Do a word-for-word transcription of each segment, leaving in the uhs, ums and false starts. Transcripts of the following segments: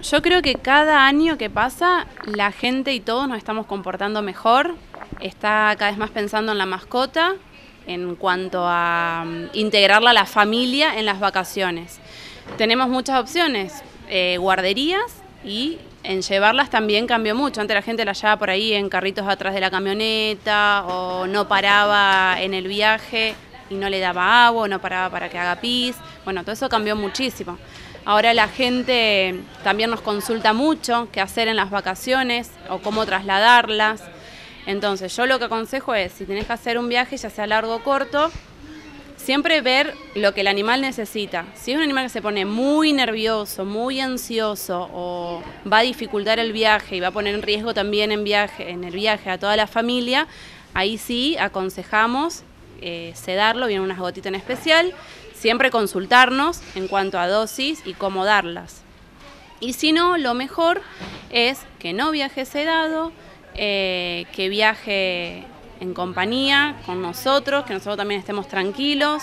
Yo creo que cada año que pasa, la gente y todos nos estamos comportando mejor, está cada vez más pensando en la mascota, en cuanto a um, integrarla a la familia en las vacaciones. Tenemos muchas opciones, eh, guarderías, y en llevarlas también cambió mucho. Antes la gente la llevaba por ahí en carritos atrás de la camioneta, o no paraba en el viaje y no le daba agua, o no paraba para que haga pis. Bueno, todo eso cambió muchísimo. Ahora la gente también nos consulta mucho qué hacer en las vacaciones o cómo trasladarlas. Entonces yo lo que aconsejo es, si tenés que hacer un viaje, ya sea largo o corto, siempre ver lo que el animal necesita. Si es un animal que se pone muy nervioso, muy ansioso, o va a dificultar el viaje y va a poner en riesgo también en, viaje, en el viaje a toda la familia, ahí sí aconsejamos eh, sedarlo, viene unas gotitas en especial. Siempre consultarnos en cuanto a dosis y cómo darlas. Y si no, lo mejor es que no viaje sedado, eh, que viaje en compañía con nosotros, que nosotros también estemos tranquilos,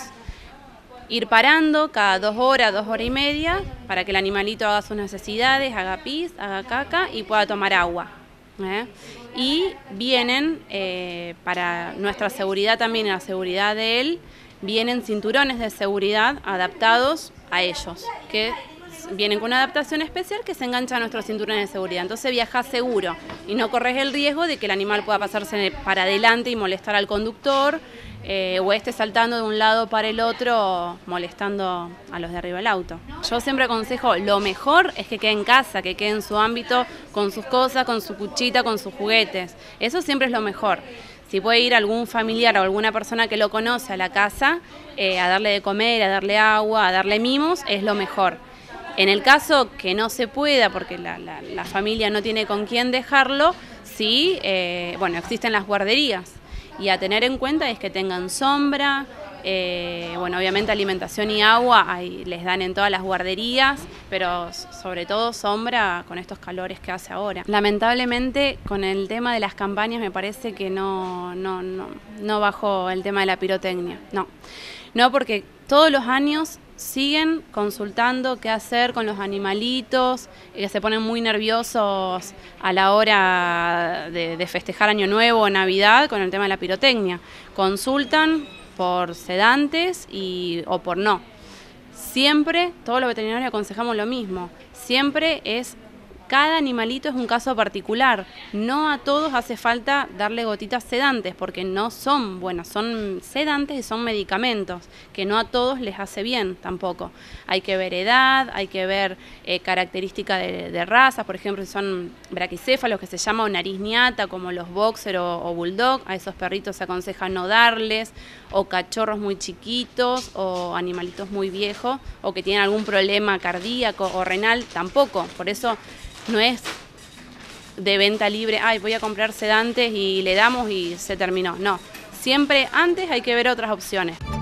ir parando cada dos horas, dos horas y media, para que el animalito haga sus necesidades, haga pis, haga caca y pueda tomar agua. ¿eh? Y vienen, eh, para nuestra seguridad también y la seguridad de él, vienen cinturones de seguridad adaptados a ellos, que vienen con una adaptación especial que se engancha a nuestros cinturones de seguridad. Entonces viajas seguro y no corres el riesgo de que el animal pueda pasarse para adelante y molestar al conductor, eh, o esté saltando de un lado para el otro molestando a los de arriba del auto. Yo siempre aconsejo, lo mejor es que quede en casa, que quede en su ámbito con sus cosas, con su cuchita, con sus juguetes. Eso siempre es lo mejor. Si puede ir algún familiar o alguna persona que lo conoce a la casa, eh, a darle de comer, a darle agua, a darle mimos, es lo mejor. En el caso que no se pueda, porque la, la, la familia no tiene con quién dejarlo, sí, eh, bueno, existen las guarderías. Y a tener en cuenta es que tengan sombra, eh, bueno, obviamente alimentación y agua ahí les dan en todas las guarderías, pero sobre todo sombra con estos calores que hace ahora. Lamentablemente con el tema de las campañas me parece que no, no, no, no bajó el tema de la pirotecnia, no. No, porque todos los años siguen consultando qué hacer con los animalitos, que se ponen muy nerviosos a la hora de, de festejar Año Nuevo o Navidad con el tema de la pirotecnia. Consultan por sedantes y, o por no. Siempre, todos los veterinarios aconsejamos lo mismo, siempre es, cada animalito es un caso particular, no a todos hace falta darle gotitas sedantes porque no son buenas, son sedantes y son medicamentos, que no a todos les hace bien tampoco. Hay que ver edad, hay que ver eh, características de, de razas, por ejemplo si son braquicéfalos que se llama o nariz niata como los boxer o, o bulldog, a esos perritos se aconseja no darles, o cachorros muy chiquitos o animalitos muy viejos o que tienen algún problema cardíaco o renal, tampoco, por eso no es de venta libre, ay, voy a comprar sedantes y le damos y se terminó. No, siempre antes hay que ver otras opciones.